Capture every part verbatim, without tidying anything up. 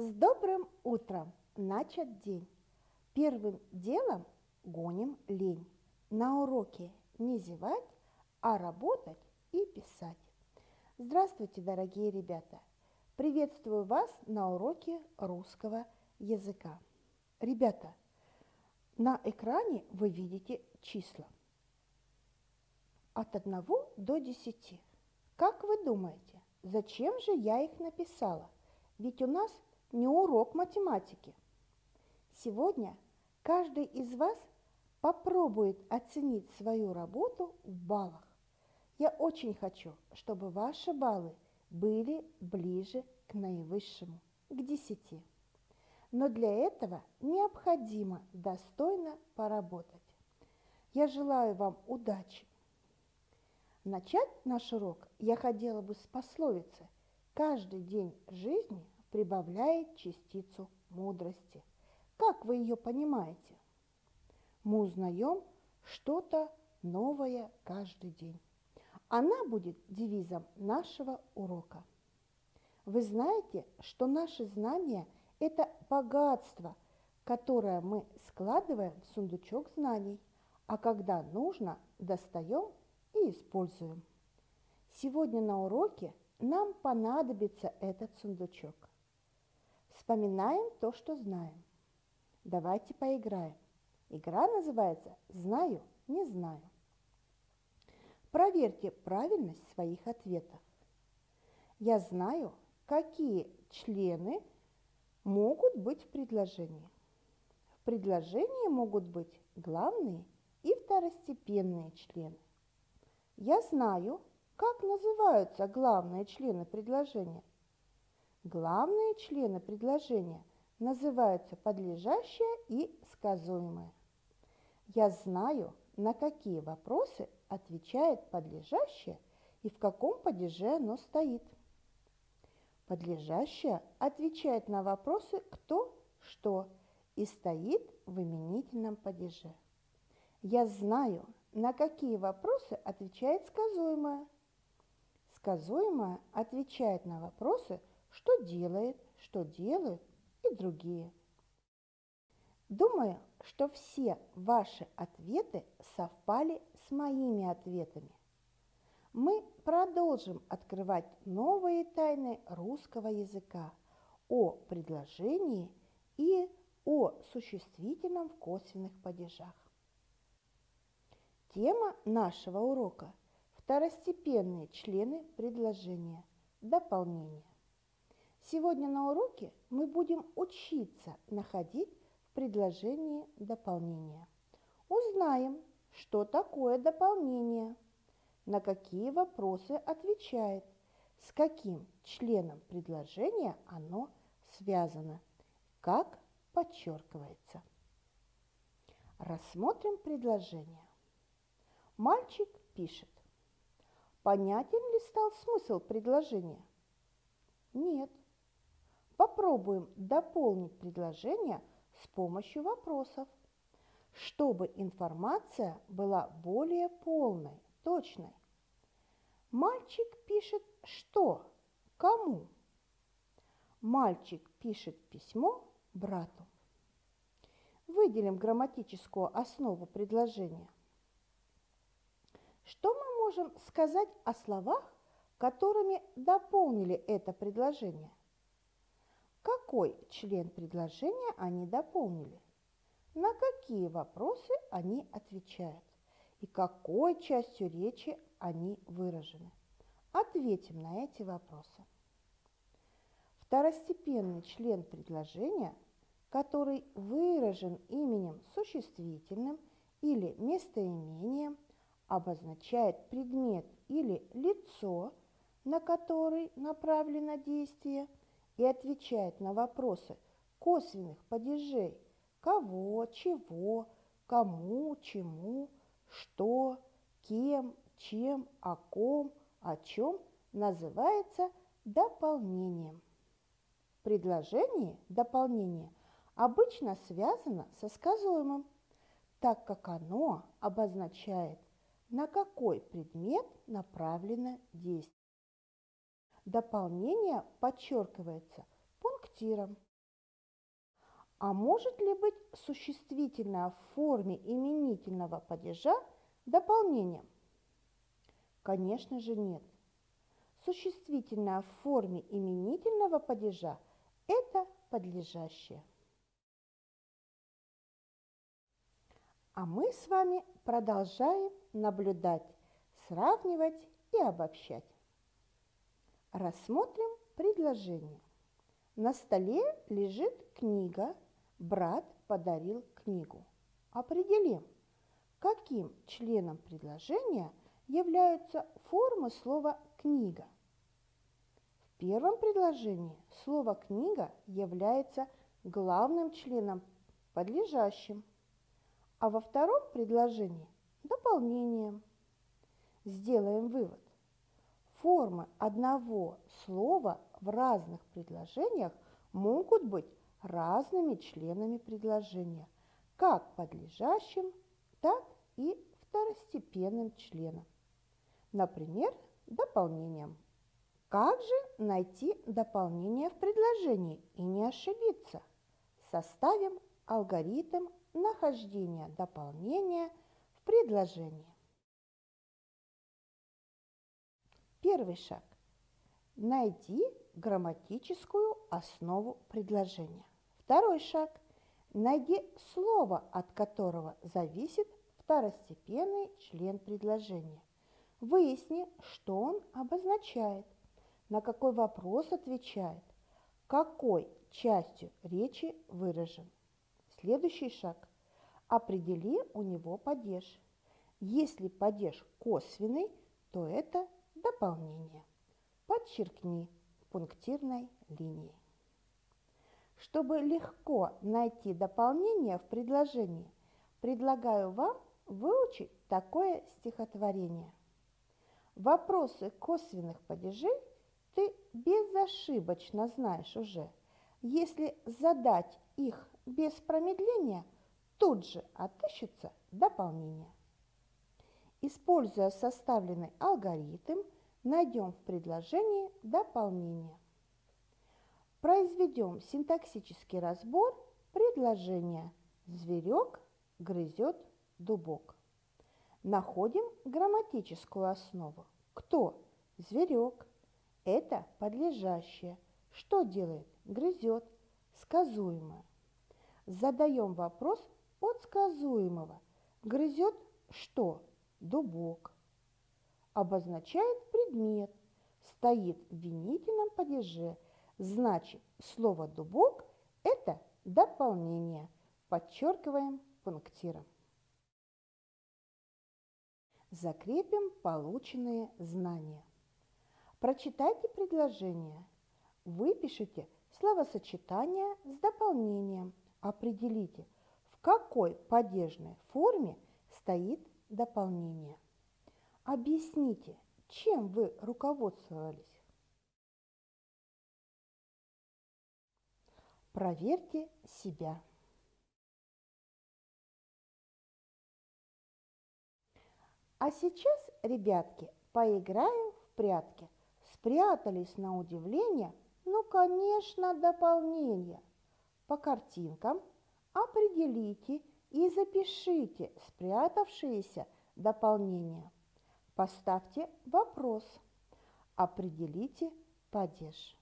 С добрым утром начат день. Первым делом гоним лень. На уроке не зевать, а работать и писать. Здравствуйте, дорогие ребята! Приветствую вас на уроке русского языка. Ребята, на экране вы видите числа от одного до десяти. Как вы думаете, зачем же я их написала? Ведь у нас не урок математики. Сегодня каждый из вас попробует оценить свою работу в баллах. Я очень хочу, чтобы ваши баллы были ближе к наивысшему, к десяти. Но для этого необходимо достойно поработать. Я желаю вам удачи. Начать наш урок я хотела бы с пословицы: «Каждый день жизни прибавляет частицу мудрости». Как вы ее понимаете? Мы узнаем что-то новое каждый день. Она будет девизом нашего урока. Вы знаете, что наши знания – это богатство, которое мы складываем в сундучок знаний, а когда нужно, достаем и используем. Сегодня на уроке нам понадобится этот сундучок. Вспоминаем то, что знаем. Давайте поиграем. Игра называется «Знаю, не знаю». Проверьте правильность своих ответов. Я знаю, какие члены могут быть в предложении. В предложении могут быть главные и второстепенные члены. Я знаю, как называются главные члены предложения. Главные члены предложения называются подлежащее и сказуемое. Я знаю, на какие вопросы отвечает подлежащее и в каком падеже оно стоит. Подлежащее отвечает на вопросы «кто», «что» и стоит в именительном падеже. Я знаю, на какие вопросы отвечает сказуемое. Сказуемое отвечает на вопросы «что делает», «что делают» и другие. Думаю, что все ваши ответы совпали с моими ответами. Мы продолжим открывать новые тайны русского языка о предложении и о существительном в косвенных падежах. Тема нашего урока – второстепенные члены предложения, дополнение. Сегодня на уроке мы будем учиться находить в предложении дополнение. Узнаем, что такое дополнение, на какие вопросы отвечает, с каким членом предложения оно связано, как подчеркивается. Рассмотрим предложение. Мальчик пишет. Понятен ли стал смысл предложения? Нет. Попробуем дополнить предложение с помощью вопросов, чтобы информация была более полной, точной. Мальчик пишет что? Кому? Мальчик пишет письмо брату. Выделим грамматическую основу предложения. Что мы можем сказать о словах, которыми дополнили это предложение? Какой член предложения они дополнили? На какие вопросы они отвечают? И какой частью речи они выражены? Ответим на эти вопросы. Второстепенный член предложения, который выражен именем существительным или местоимением, обозначает предмет или лицо, на который направлено действие, и отвечает на вопросы косвенных падежей кого, чего, кому, чему, что, кем, чем, о ком, о чем, называется дополнением. В предложении дополнение обычно связано со сказуемым, так как оно обозначает, на какой предмет направлено действие. Дополнение подчеркивается пунктиром. А может ли быть существительное в форме именительного падежа дополнением? Конечно же нет. Существительное в форме именительного падежа – это подлежащее. А мы с вами продолжаем наблюдать, сравнивать и обобщать. Рассмотрим предложение. На столе лежит книга, брат подарил книгу. Определим, каким членом предложения являются формы слова «книга». В первом предложении слово «книга» является главным членом, подлежащим, а во втором предложении – дополнением. Сделаем вывод. Формы одного слова в разных предложениях могут быть разными членами предложения, как подлежащим, так и второстепенным членом. Например, дополнением. Как же найти дополнение в предложении и не ошибиться? Составим алгоритм нахождения дополнения в предложении. Первый шаг. Найди грамматическую основу предложения. Второй шаг. Найди слово, от которого зависит второстепенный член предложения. Выясни, что он обозначает, на какой вопрос отвечает, какой частью речи выражен. Следующий шаг. Определи у него падеж. Если падеж косвенный, то это дополнение. Подчеркни пунктирной линией. Чтобы легко найти дополнение в предложении, предлагаю вам выучить такое стихотворение. Вопросы косвенных падежей ты безошибочно знаешь уже. Если задать их без промедления, тут же отыщется дополнение. Используя составленный алгоритм, найдем в предложении дополнение. Произведем синтаксический разбор предложения «Зверек грызет дубок». Находим грамматическую основу. Кто? Зверек. Это подлежащее. Что делает? Грызет. Сказуемое. Задаем вопрос от сказуемого. Грызет что? Дубок. Обозначает предмет. Стоит в винительном падеже. Значит, слово «дубок» – это дополнение. Подчеркиваем пунктиром. Закрепим полученные знания. Прочитайте предложение. Выпишите словосочетание с дополнением. Определите, в какой падежной форме стоит дополнение. Объясните, чем вы руководствовались. Проверьте себя. А сейчас, ребятки, поиграем в прятки. Спрятались на удивление, ну, конечно, дополнение. По картинкам определите и запишите спрятавшиеся дополнения. Поставьте вопрос. Определите падеж.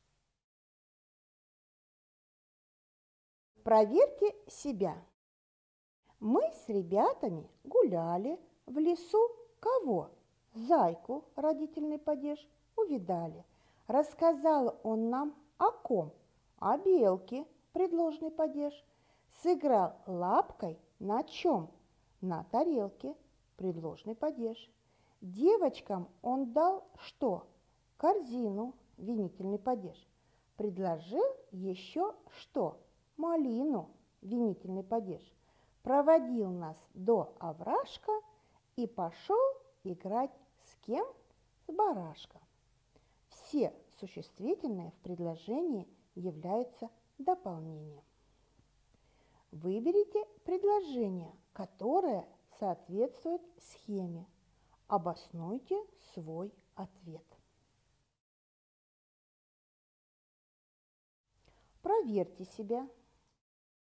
Проверьте себя. Мы с ребятами гуляли в лесу кого? Зайку, родительный падеж, увидали. Рассказал он нам о ком? О белке, предложный падеж. Сыграл лапкой на чем? На тарелке, предложный падеж. Девочкам он дал что? Корзину, винительный падеж. Предложил еще что? Малину, винительный падеж. Проводил нас до овражка и пошел играть с кем? С барашком. Все существительные в предложении являются дополнением. Выберите предложение, которое соответствует схеме. Обоснуйте свой ответ. Проверьте себя.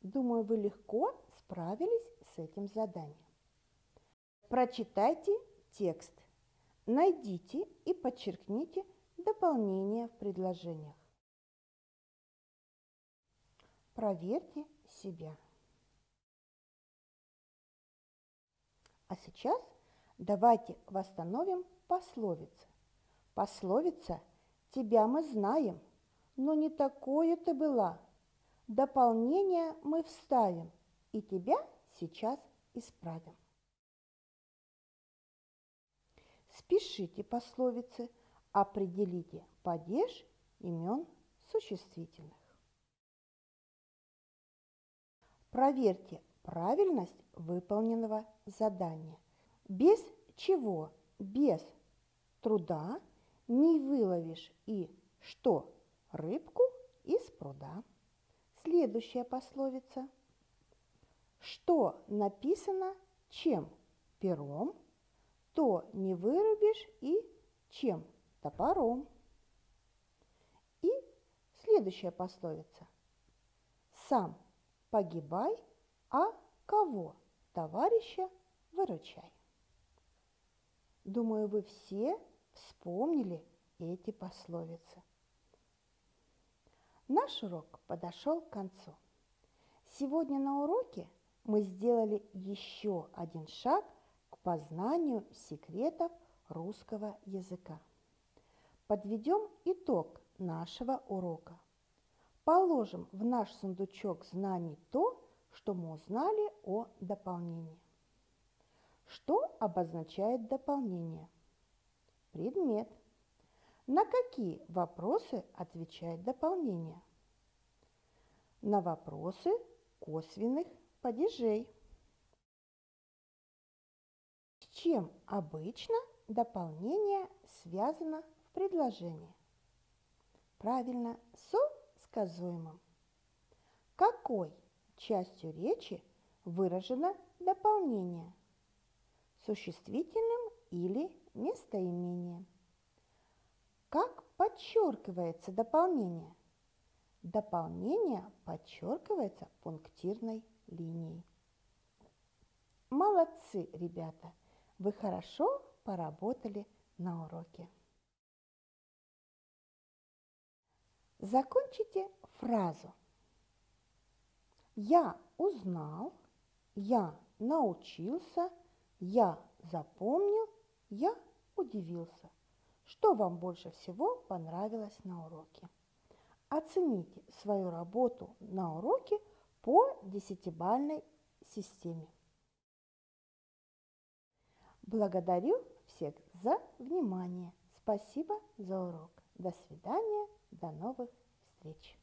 Думаю, вы легко справились с этим заданием. Прочитайте текст, найдите и подчеркните дополнения в предложениях. Проверьте себя. А сейчас давайте восстановим пословицы. Пословица «Тебя мы знаем, но не такое ты была. Дополнение мы вставим, и тебя сейчас исправим». Спешите пословицы, определите падеж имен существительных. Проверьте правильность выполненного задания. Без чего, без труда не выловишь и что рыбку из пруда. Следующая пословица. Что написано чем пером, то не вырубишь и чем топором. И следующая пословица. Сам погибай, а кого, товарища, выручай. Думаю, вы все вспомнили эти пословицы. Наш урок подошел к концу. Сегодня на уроке мы сделали еще один шаг к познанию секретов русского языка. Подведем итог нашего урока. Положим в наш сундучок знаний то, что мы узнали о дополнении. Что обозначает дополнение? Предмет. На какие вопросы отвечает дополнение? На вопросы косвенных падежей. С чем обычно дополнение связано в предложении? Правильно, со сказуемым. Какой частью речи выражено дополнение? Существительным или местоимением? Как подчеркивается дополнение? Дополнение подчеркивается пунктирной линией. Молодцы, ребята! Вы хорошо поработали на уроке. Закончите фразу. Я узнал, я научился, я запомнил, я удивился. Что вам больше всего понравилось на уроке? Оцените свою работу на уроке по десятибалльной системе. Благодарю всех за внимание. Спасибо за урок. До свидания, до новых встреч.